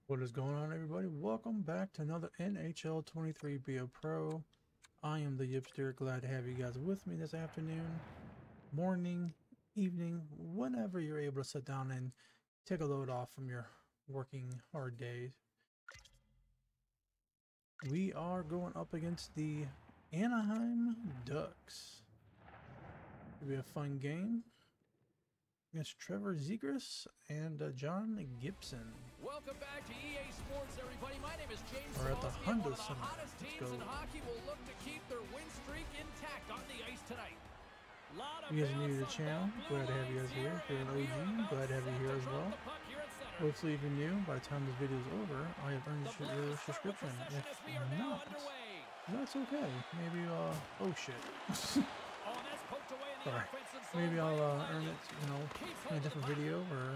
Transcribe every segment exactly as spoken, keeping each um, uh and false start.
What is going on, everybody? Welcome back to another N H L twenty-three BeAPro. I am the Yipster. Glad to have you guys with me this afternoon, morning, evening, whenever you're able to sit down and take a load off from your working hard days. We are going up against the Anaheim Ducks. It'll be a fun game against Trevor Zegras and uh, John Gibson. Welcome back to E A Sports, everybody. My name is James. We're at the Honda One of the hottest teams in hockey will look to keep their win streak intact on the ice tonight. If you guys are new to the channel, glad to have you guys here. If you're an O G, glad to have you here as well. Hopefully, if you're new, by the time this video is over, I have earned your subscription. If not, that's okay. Maybe, uh, oh shit. Sorry. Maybe I'll uh, earn it, you know, in a different video, or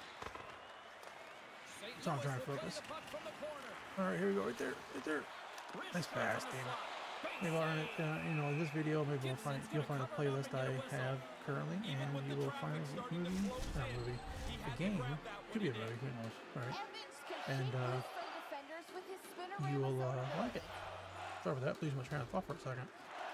that's how I'm trying to focus. Alright, here we go, right there, right there. Nice pass, damn it. Maybe I'll earn it, uh, you know, in this video, maybe we'll find, you'll find a playlist I have currently, and you will find a movie, not a movie, a game, could be a movie, who knows, alright. And, uh, you will, uh, like it. Sorry for that, lose my train of thought for a second.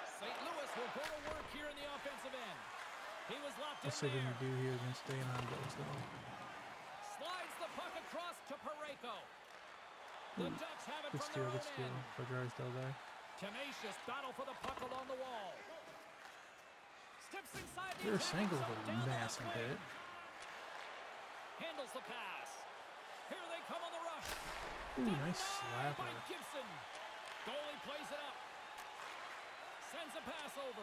Let's see what we can do here against the Anaheim Ducks. Slides the puck across to Parayko. The Ducks have it good from steal, their good own steal. end. Federi's still there. Tenacious battle for the puck along the wall. Steps inside the There's Sangle with a massive hit. Handles the pass. Here they come on the rush. Ooh, nice slapper. By Gibson. Goalie plays it up. Sends a pass over.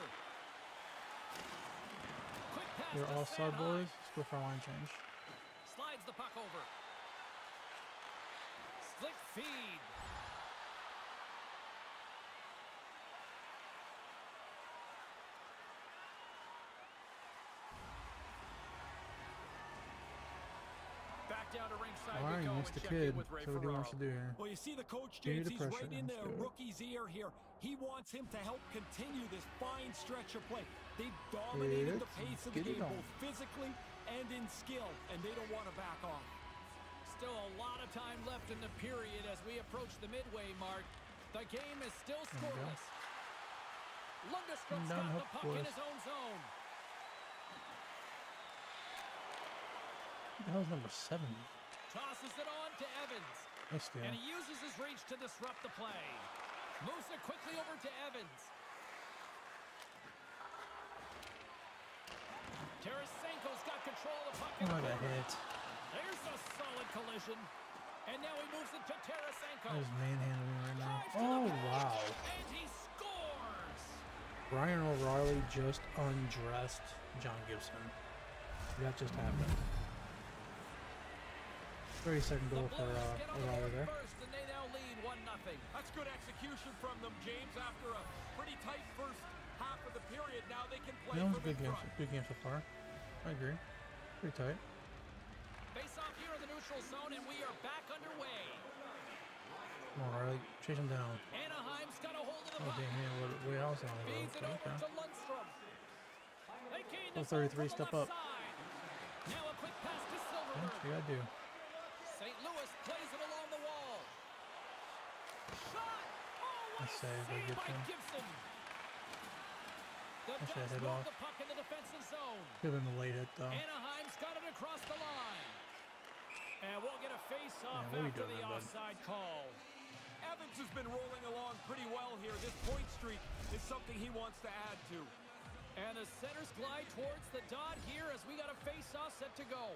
They're all side boys. Let's go for a line change. Slides the puck over. Slick feed. Back down to ringside. All right, we go he's the and check kid. in with Ray So what he wants to do here. Well, you see the coach, Give me James, the he's pressure. right in Let's the do it. rookie's ear here. He wants him to help continue this fine stretch of play. They've dominated the pace of the game, both physically and in skill, and they don't want to back off. Still a lot of time left in the period as we approach the midway mark. The game is still scoreless. Lundstrom's got the puck in his own zone. That was number seven. Tosses it on to Evans. Nice steal. And he uses his reach to disrupt the play. Moves it quickly over to Evans. Tarasenko's got control of the puck. Oh, I got hit. There's a solid collision. And now he moves it to Tarasenko. He's manhandling right now. Oh, wow. And he scores! Ryan O'Reilly just undressed John Gibson. That just happened. thirty second goal for uh, O'Reilly there. First, and they now lead one nothing. That's good execution from them, James. After a pretty tight first half of the period, now they can play. That was a good game, good game so far. I agree. Pretty tight. Face off here in the neutral zone, and we are back underway. Come on, O'Reilly, chase him down. Anaheim's got a hold of the Oh, puck. damn, yeah, what, way else on it. Feeds it Okay, over okay. to Lundstrom. They gain Go the thirty-three, zone from step the up. left side. Now a quick pass to Yeah, Silverberg. what you gotta do. Saint Louis plays it along the wall. Shot! Oh, what Nice a save by save by Gibson. Gibson. The I should have Ducks hit move off. the puck in the defensive zone. Could have been a late hit, though. Anaheim's got it across the line. And we'll get a face-off Yeah, what are you after doing the there, bud? offside call. Evans has been rolling along pretty well here. This point streak is something he wants to add to. And the centers glide towards the dot here as we got a face-off set to go.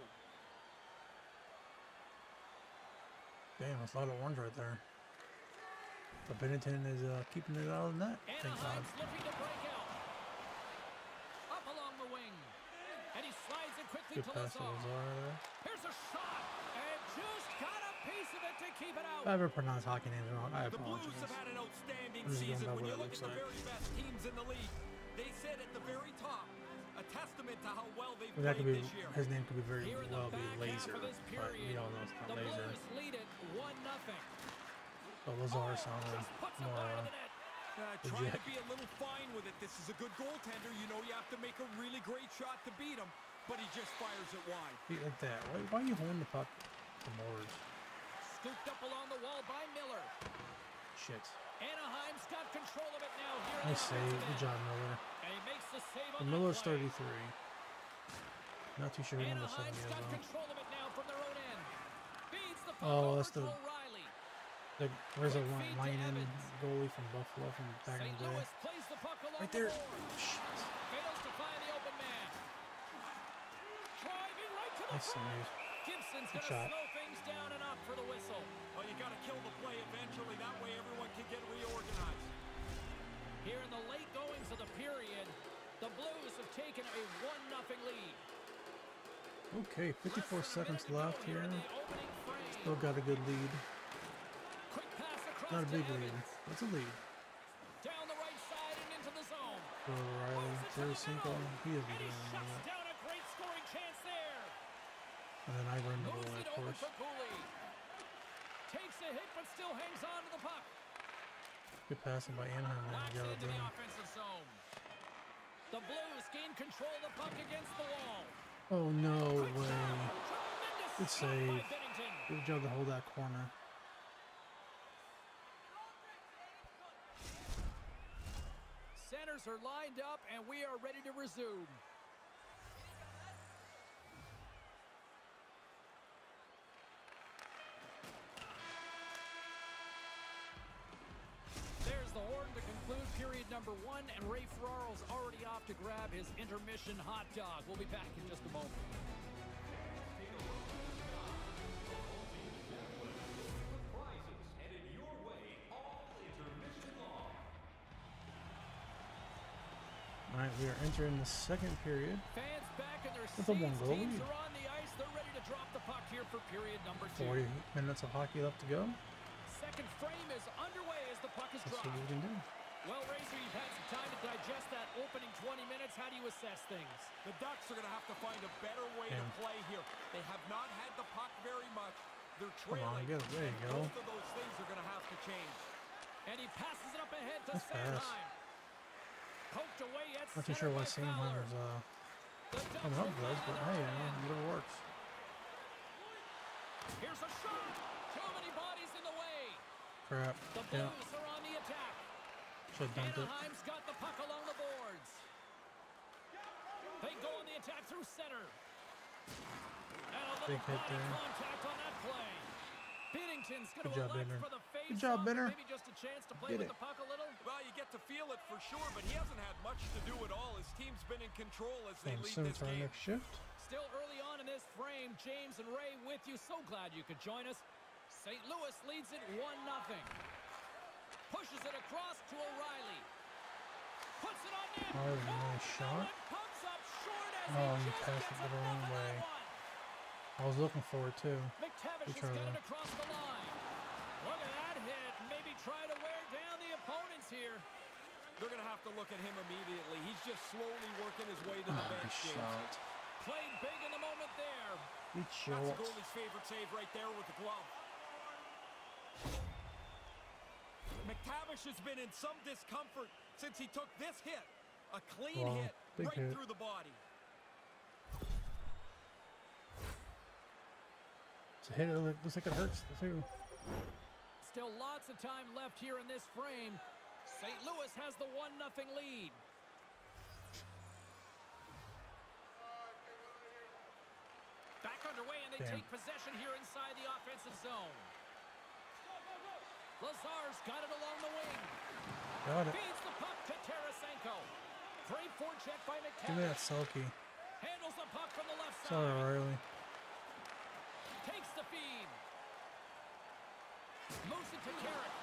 Damn, that's a lot of orange right there. But Bennington is uh, keeping it out of the net. Thank God. Anaheim's looking to break out. Up along the wing. And he slides it quickly Good to pass to Lazar. Lazar there. Here's a shot. And just got a piece of it to keep it out. If I ever pronounce hockey names wrong, I The Blues apologize. have had an outstanding I'm just going season. by When what you it look looks at the like. very best teams in the league, they sit at the very top. A testament to how well they've That could played be, this year. his name could be very Here in well the be back half Laser, of this but period, we all know it's not the Laser. Blues lead it one nothing. But Lazar sounded Just puts it more wide uh, of the net. Uh, trying legit. to be a little fine with it. This is a good goaltender. You know you have to make a really great shot to beat him, but he just fires it wide. Be like that. Why, why are you holding the puck to Morris? Scooped up along the wall by Miller. Shit. Anaheim's got control of it now. Here Nice save. Good job, Miller. And he makes the save on And Miller's that play. thirty-three. Not too sure who number seven Anaheim's is got though. control of it now from their own end. Feeds the puck Oh, over that's to the O'Reilly. the where's the Quick feed to line in Evans. goalie from Buffalo from back in Saint the day. Louis plays the puck along Right there. the board. Shit. Fails to find the open man. Driving right to the Nice front. save. Gibson's Good going to shot. slow things down and up for the whistle. Well, you got to kill the play eventually. That way everyone can get reorganized. Here in the late goings of the period, the Blues have taken a one nothing lead. Okay, fifty-four Less than a seconds minute to go left here here. in the opening frame. Still got a good lead. Quick pass across Not a to big lead. Evans. That's a lead. Down the right side and into the zone. For O'Reilly, Moves it to the Tarasenko, middle. he isn't And he doing shuts that. down a great scoring chance there. And then I run the Moves goal, it of over course. for Cooley. Takes a hit but still hangs on to the puck. Good passing by Anaheim there. Knocks Got it it into the done. offensive zone. The Blues gain control of the puck against the wall. Oh no Quick way. shot. Tremendous Good stop by save. Binnington. Good job to hold that corner. Centers are lined up and we are ready to resume. There's the horn to conclude period number one, and Ray Ferraro's already off to grab his intermission hot dog. We'll be back in just a moment. Alright, we are entering the second period. Fans back in their With a seats. one goal Teams lead. are on the ice. They're ready to drop the puck here for period number two. forty minutes of hockey left to go. Second frame is underway as the puck is Let's see dropped. what we can do. Well, Razor, you've had some time to digest that opening twenty minutes. How do you assess things? The Ducks are going to have to find a better way Damn. to play here. They have not had the puck very much. They're Come on, trailing. get it. There you and go. Both of those things are going to have to change. And he passes it up ahead to Nice pass. Sanheim. Poked away at Not too center sure by why Fowler. Sanheim's uh, The Ducks coming up will does, find but the hey, you man. know, whatever works. Here's a shot. Too many bodies in the way. Crap. The Yeah, Blues are on the attack. should have dumped it. Anaheim's got the puck along the boards. They go on the attack through center. And a little Big hit body there. contact on that play. Binnington's going Good to job, elect Benner. for the face. Good job, Benner. Maybe just a chance to play Get with it. the puck a little. Well, you get to feel it for sure, but he hasn't had much to do at all. His team's been in control as they And lead soon this for our game. next shift. Still early on in this frame, James and Ray with you. So glad you could join us. Saint Louis leads it one nothing. Pushes it across to O'Reilly. Puts it on net. Oh, that was a nice shot. And pumps up short as Oh, he he just passed gets it the enough wrong of that way. one. I was looking for it too. McTavish Good has try got it there. across the line. Look at that hit. Maybe try to wear down the opponents here. They're going to have to look at him immediately. He's just slowly working his way to the Oh, bench. nice James. shot. Played big in the moment there. Good That's shot. the goalie's favorite save right there with the glove. McTavish has been in some discomfort since he took this hit. A clean Wow, hit big right hit. through the body. It's a hit. It look- looks like it hurts too. Still lots of time left here in this frame. Saint Louis has the one nothing lead. Back underway, and they Damn. take possession here inside the offensive zone. Lazar's got it along the wing. Got it. Feeds the puck to Tarasenko. Great forecheck by Give me that McTavish. sulky. Handles the puck from the left side. Sorry, O'Reilly. Takes the feed. Moves it to Carrick.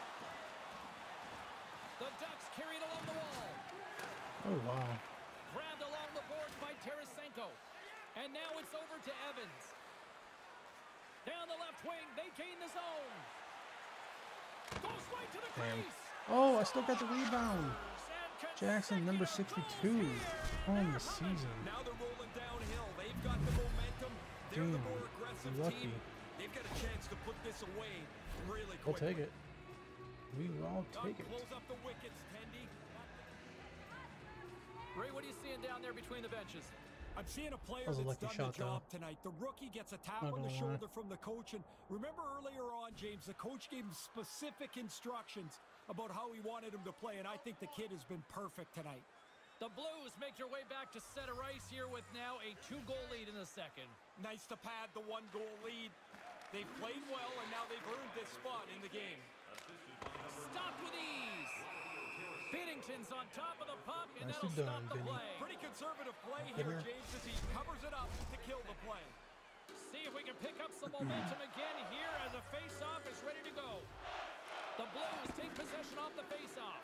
The Ducks carried along the wall. Oh wow. Grabbed along the boards by Tarasenko. And now it's over to Evans. Down the left wing, they gain the zone. Goes right to the Damn. crease. Oh, I still got the rebound. And Jackson, number consecutive sixty-two. goals On here. the season. Now they're rolling downhill. They've got the momentum. They're the Damn, more aggressive lucky. team. They've got a chance to put this away really We'll quickly. take it. We will take it. Close up the wickets, Tendy. Ray, what are you seeing down there between the benches? I'm seeing a player That was a that's lucky done shot, the job though. tonight. The rookie gets a tap Not on the gonna shoulder lie. from the coach. And remember earlier on, James, the coach gave him specific instructions about how he wanted him to play, and I think the kid has been perfect tonight. The Blues make their way back to center ice here with now a two-goal lead in the second. Nice to pad the one-goal lead. They've played well, and now they've earned this spot in the game. Stopped with ease. Binnington's on top of the puck, and Nicely that'll stop done, the Vinny. play. Pretty conservative play Up in here, there. James, as he covers it up to kill the play. See if we can pick up some momentum again here as a face-off is ready to go. The Blues take possession off the face-off.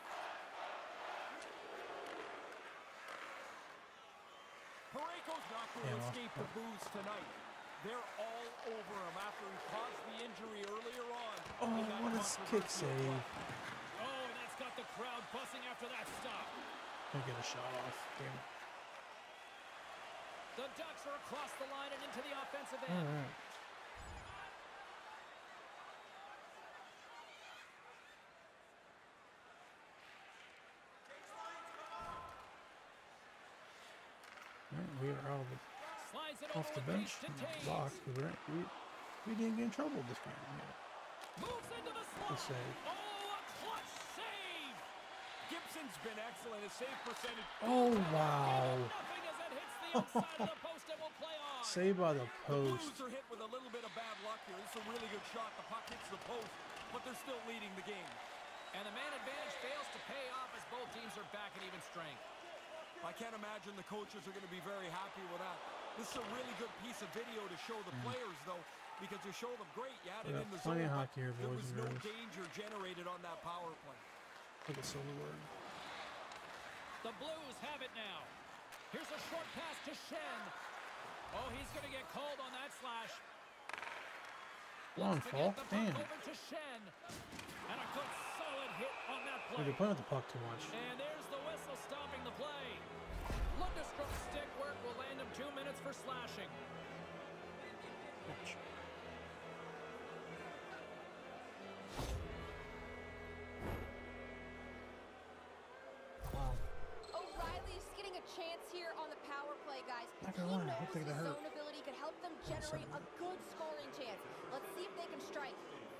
Parayko's not going to Yeah, well, escape the boos tonight. They're all over him after he caused the injury earlier on. Oh, in that what a kick controversial save. play. Oh, and that's got the crowd buzzing after that stop. Can't get a shot off. Damn. The Ducks are across the line and into the offensive All end. right. All right, we are out of the, Slides it off over the with bench. pace to Taves. Block. We, were- we, we didn't get in trouble this game. Yeah. Moves into the Good slot. save. Oh, a clutch save. Gibson's been excellent. His save percentage. Oh, wow. Nothing as it hits the outside of the post and will play on. Saved by the The post. Blues are hit with a little bit of bad luck here. This is a really good shot. The puck hits the post, but they're still leading the game. And the man advantage fails to pay off as both teams are back at even strength. I can't imagine the coaches are going to be very happy with that. This is a really good piece of video to show the players, though, because you show them great. You had We it got in the plenty zone, of but hockey here, there boys was and no girls. danger generated on that power play. Look at silver word. The Blues have it now. Here's a short pass to Shen. Oh, he's going to get called on that slash. Long Looks to fall. get the puck Damn. over to Shen. And a good solid hit on that We've play. been playing with the puck too much. And there's the whistle stopping the play. Lundestrom's stick work will land him two minutes for slashing. Ouch. Wow. O'Reilly's getting a chance here on the power play, guys. Not He gonna lie, I knows don't think his that hurt. zone ability could help them generate a good scoring chance. Let's see if they can strike.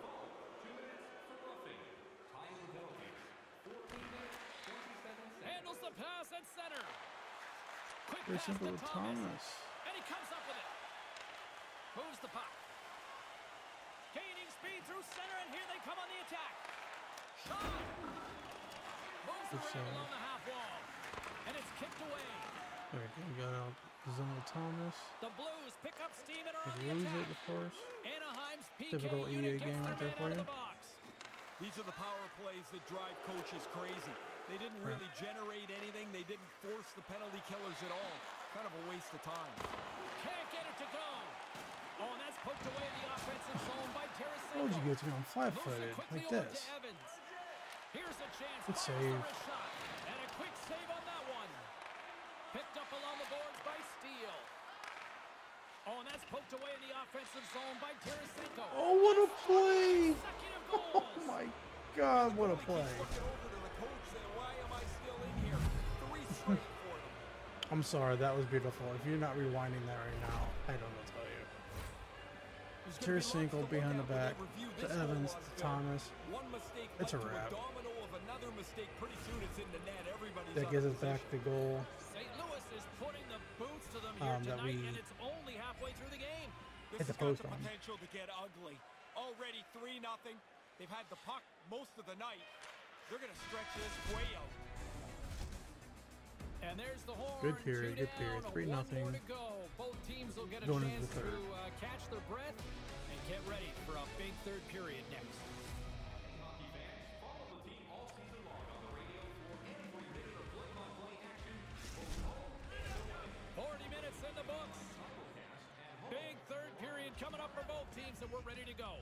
Handles the pass at center. Quick Very pass simple to with Thomas. Thomas. And he comes up with it. Moves the puck. Gaining speed through center, and here they come on the attack. Shot. Moves Good around save. along the half wall. And it's kicked away. There we go. We got out zone with Thomas. The Blues pick up steam and are on They the lose it, attack. of course. Anaheim's P K Typical E A unit gets game their right there man for out of you. the box. These are the power plays that drive coaches crazy. They didn't really generate anything. They didn't force the penalty killers at all. Kind of a waste of time. Can't get it to go. Oh, and that's poked away in the offensive zone by Tarasenko. How would you get to me on Moves it flat-footed quickly like over this? to Evans. Here's a chance. Good Fires save. the wrist shot. And a quick save on that one. Picked up along the boards by Steele. Oh, and that's poked away in the offensive zone by Tarasenko. Oh, what a play! Consecutive Oh goals. my God, what a play! Looking over to the coach saying, why am I still in here? Three straight for them. I'm sorry, that was beautiful. If you're not rewinding that right now, I don't know what to tell you. There's gonna be lots Tarasenko to behind look the at back when they review to this goal Evans on to film. Thomas. One mistake It's led a to wrap. domino of another mistake. Pretty soon it's in the net. Everybody's That out gives of us back position. the goal. Saint Louis is putting the boots to them here Um, that tonight, we- and it's only halfway through the game. This hit the has got post the on. potential to get ugly. Already three nothing. They've had the puck most of the night. They're going to stretch this way out. And there's the horn. Good period, two good period. down, Three one nothing. more to go. Both teams will get a Going into chance the third. to uh, catch their breath and get ready for a big third period next. forty minutes in the books. Big third period coming up for both teams, and we're ready to go.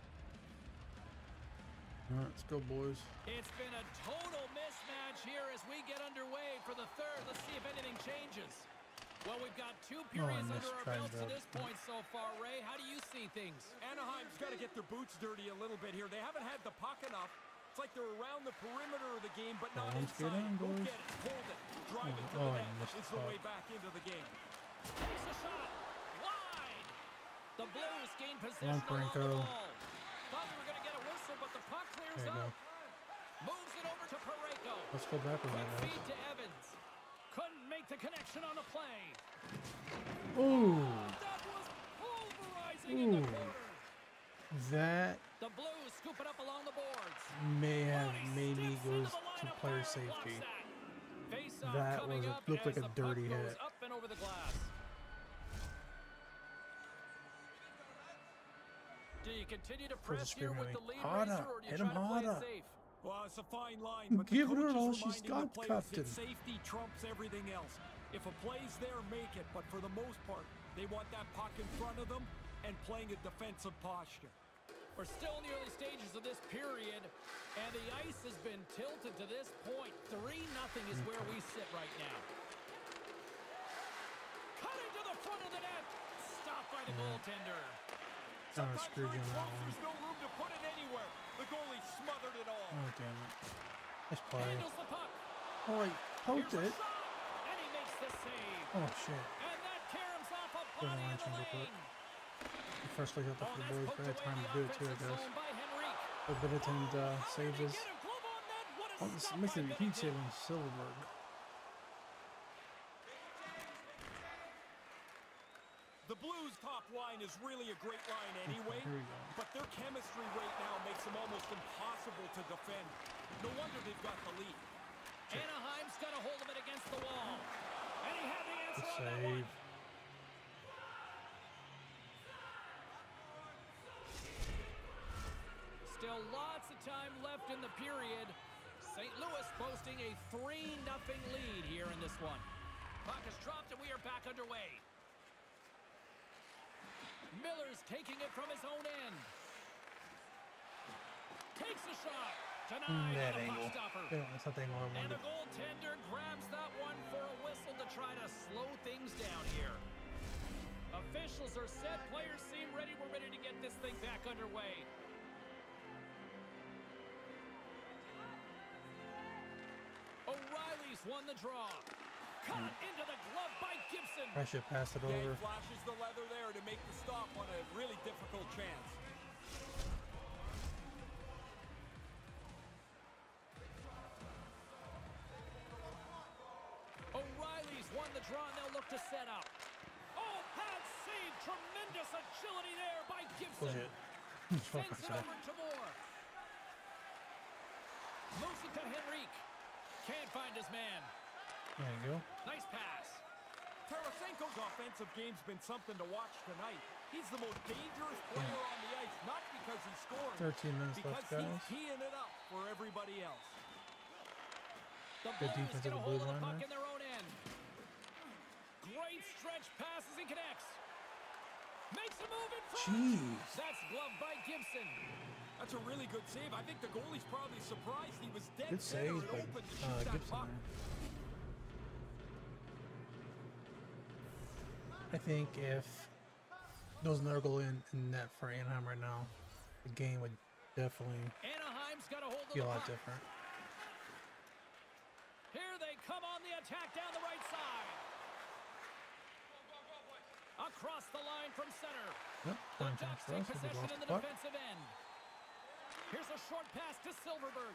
All right, let's go, boys. It's been a total mismatch here as we get underway for the third. Let's see if anything changes. Well, we've got two periods missed under our trying belts to- at this point so far, Ray. How do you see things? Anaheim's got to get their boots dirty a little bit here. They haven't had the puck enough. It's like they're around the perimeter of the game, but not Let's get inside. in, Go boys. get it. Hold it. Drive it to Oh, the I net. missed It's the the puck. way back into the game. Takes a shot. Wide. The Blues gain possession Come on, along the Franco. wall. Thought we were going to get a whistle, but the puck clears There you go. out. Moves it over to Parayko. Let's go back with Quick that, feed guys. to Evans. Couldn't make the connection on the play. Ooh. That was pulverizing in the Ooh. corner. That The Blues scoop it up along the boards. may have Body made me stiffs go into the to lineup. player Fire blocks safety. that. Face-off That coming was a- up looked like as a the puck dirty goes hit. up and over the glass. Do you continue to For the press here with the screaming. lead Harder. raiser, or do you Hit try him to play it harder. safe? Well, it's a fine line, but Give the her coach all is she's reminding got, the players Captain. that safety trumps everything else. If a play's there, make it, but for the most part, they want that puck in front of them and playing a defensive posture. We're still in the early stages of this period, and the ice has been tilted to this point. three nothing is where we sit right now. Cutting to the front of the net. Stopped by the Yeah. goaltender. Kind of Sometimes screwed you're you in on that close, one. there's no room to put it anywhere. The goalie smothered it all. Oh, damn it. Nice play. Handles the puck. Oh, I poked Here's a it. shot, and he makes the save. Oh, shit. And that caroms off a Good body line in the change real quick. lane. First look at the Oh, that's boys, poked but I had away time in to the do it too, I offensive guess. zone by Henrique. But Benetton uh, How saves did he us. get a glove on that? What a Oh, this stop makes by a huge Benetton. save on Silverberg. The Blues' top line is really a great line anyway, Here we go. but their chemistry right now makes them almost impossible to defend. No wonder they've got the lead. Anaheim's got a hold of it against the wall. And he had the answer Good on that one. save. Still lots of time left in the period. Saint Louis boasting a three nothing lead here in this one. Puck is dropped and we are back underway. Miller's taking it from his own end. Takes a shot. Denied That on a angle. puck stopper. Yeah, that's not the angle I And wanted. the goaltender grabs that one for a whistle to try to slow things down here. Officials are set. Players seem ready. We're ready to get this thing back underway. O'Reilly's won the draw. Cut into the glove by Gibson. I should pass it Yeah, over. he flashes the leather there to make the stop on a really difficult chance. O'Reilly's won the draw, and they'll look to set up. Oh, pad save. Tremendous agility there by Gibson. Legit. Sends it over to Moore. Moves it to Henrique. Can't find his man. There you go. Nice pass. Tarasenko's offensive game's been something to watch tonight. He's the most dangerous player on the ice, not because he's scoring, thirteen minutes because left, guys. he's teeing it up for everybody else. The Good Blues defense get of a the hold Blues of the line puck there. in their own end. Great stretch passes and connects. Makes a move in front. Jeez. That's gloved by Gibson. That's a really good save. I think the goalie's probably surprised he was dead Good center save and by open to shoot uh, that Gibson puck. there. I think if there was another goal in, in net for Anaheim right now, the game would definitely Anaheim's got a hold of be a the lot puck. different. Here they come on the attack down the right side. Across the line from center. Yep, The fine chance Ducks for take us if we possession lost in the the puck. defensive end. Here's a short pass to Silverberg.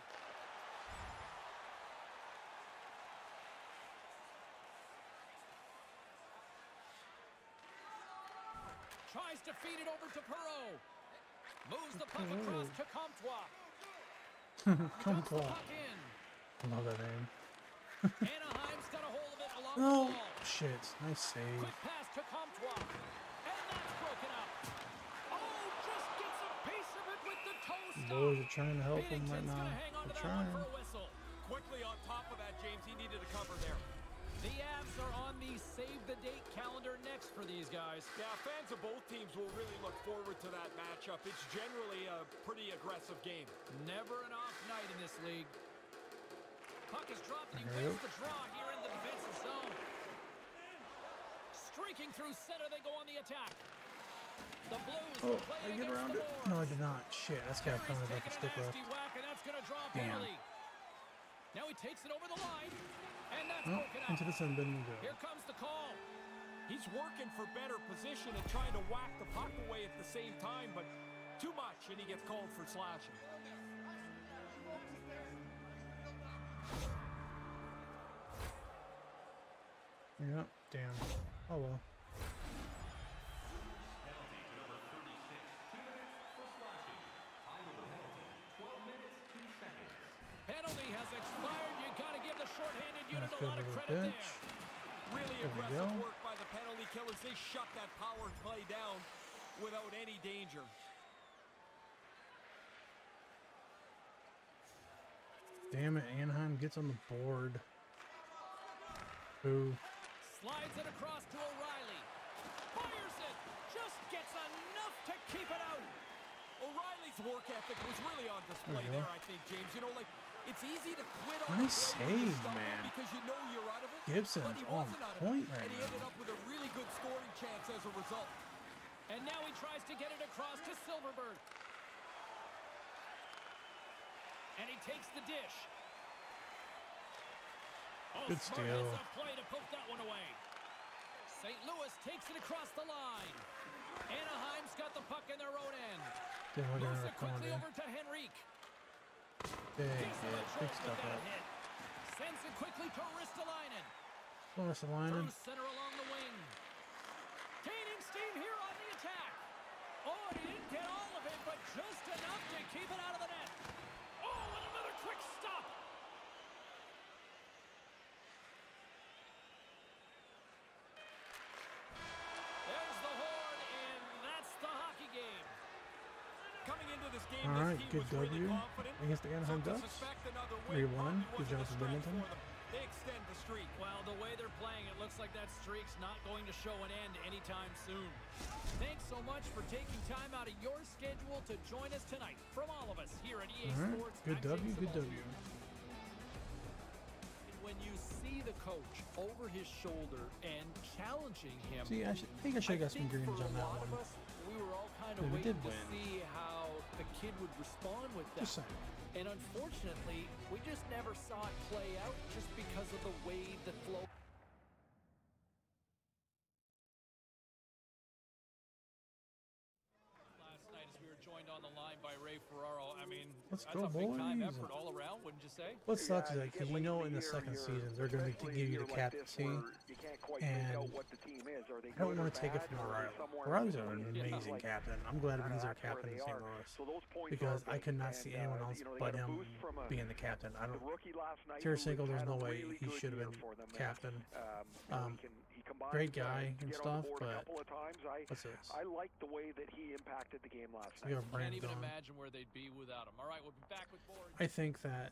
Tries to feed it over to Perreault. Moves the puck across to Comtois. Come Dumps the on. puck in. I love that name. Anaheim's got a hold of it along No. the wall. Shit. Nice save. Quick pass to Comtois. And that's broken up. Oh, just gets a piece of it with the toe The stop. boys are trying to help him right Binnington's now. gonna hang on to They're that one trying. for a whistle. Quickly on top of that, James, he needed a cover there. The Avs are on the save-the-date calendar next for these guys. Yeah, fans of both teams will really look forward to that matchup. It's generally a pretty aggressive game. Never an off night in this league. Puck is dropped and he Yep. wins the draw here in the defensive zone. Streaking through center, they go on the attack. The Blues Oh, will play I it get against around the it. boards. No, I did not. Shit, that's got Perry's coming back taking a a stick left. nasty whack, and that's going to draw a Damn. penalty. Now he takes it over the line, and that's Oh, broken up. into the sun bin we go. Here comes the call. He's working for better position and trying to whack the puck away at the same time, but too much, and he gets called for slashing. Yeah, damn. Oh well. Penalty has expired. You got to give the shorthanded unit Let's a go lot to of the credit bench. there. Really There we aggressive go. work by the penalty killers. They shut that power play down without any danger. Damn it, Anaheim gets on the board. Ooh. Slides it across to O'Reilly. Fires it. Just gets enough to keep it out. O'Reilly's work ethic was really on display There we go. there, I think, James. You know, like, it's easy to quit on Nice a play when you save, stumble man. because you know you're out of it. Gibson's but he on wasn't out of point it, right and he now. ended up with a really good scoring chance as a result. And now he tries to get it across to Silverberg. And he takes the dish. Oh, Good smart steal. heads-up play to poke that one away. Saint Louis takes it across the line. Anaheim's got the puck in their own end. Then we're Moves gonna it quickly respond. over to Henrique. Big Gets hit. the Big job stuff with that up. hit. Sends it quickly to Ristolainen. Force the line. Through center along the wing. Gaining steam here on the attack. Oh, he didn't get all of it, but just enough to keep it out of the net. Oh, and another quick stop. There's the horn, and that's the hockey game. Coming into this game, All right, this team good was really W confident. against the Anaheim So to Ducks. suspect another win three one. probably Good wasn't job a for stretch Bennington. for them. They extend the streak. Well, the way they're playing, it looks like that streak's not going to show an end anytime soon. Thanks so much for taking time out of your schedule to join us tonight. From all of us here at E A All right, Sports, good I'm W, James good Cebulski. W. When you see the coach over his shoulder and challenging him, See, I should, think I should have got some think greens for on a that lot one. of us, we were all kind of But we waiting did to win. see how the kid would respond with that. Just saying. And unfortunately, we just never saw it play out just because of the way the flow. Last night, as we were joined on the line by Ray Ferraro, I mean, Let's that's go, a big time boys. effort all around, wouldn't you say? What sucks is that because you know in the second season they're going to give you the captaincy, and I don't want to take it from O'Reilly. O'Reilly's an amazing captain. I'm glad he's our captain in Saint Louis because I could not see anyone else but him being the captain. I don't. Tarasenko, there's no way he should have been captain. Um, great guy and stuff, but what's this? I like the way that he impacted the game last We night. got Can't Brand even gone. imagine where they'd be without him. All right, we'll be back with more. I think that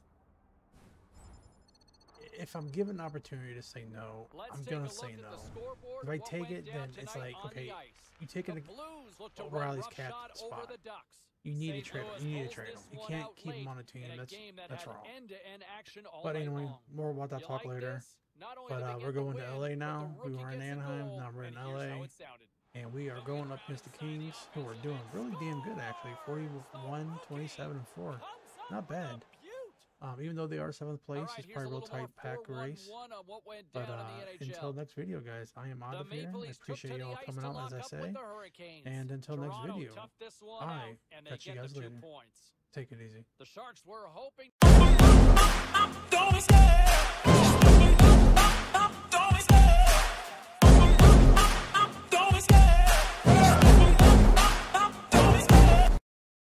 if I'm given an opportunity to say no, Let's I'm take gonna a look say at no. the scoreboard, If I what take went it, down then it's tonight like, on okay, the ice. you take The it. Blues look to run O'Reilly's roughshod captain over spot. the Ducks. You need to Saint trade him. Louis You need to pulls trade him. this You one can't out keep him late on a team. in a That's game that that's had wrong. end-to-end action all But night anyway, long. more about that You talk like later. this? Not only But did they uh, get we're the going to win, L A but now. the We rookie were in gets the Anaheim. goal, Now we're in and L here's how A. it sounded. And we are going up against the Kings, who are doing really damn good actually. forty-one, twenty-seven, and four. Not bad. Um, even though they are seventh place, All right, it's here's probably a a real little more tight pack four one race. one on what went But down uh, in the N H L. until next video, guys, I am out The of here. Maple I Leafs took appreciate to the y'all ice coming to out, lock as I up with say. the Hurricanes. And until next Toronto video, toughed this one I out, and they catch you get guys the two later. points. Take it easy. The Sharks were hoping. Don't stay.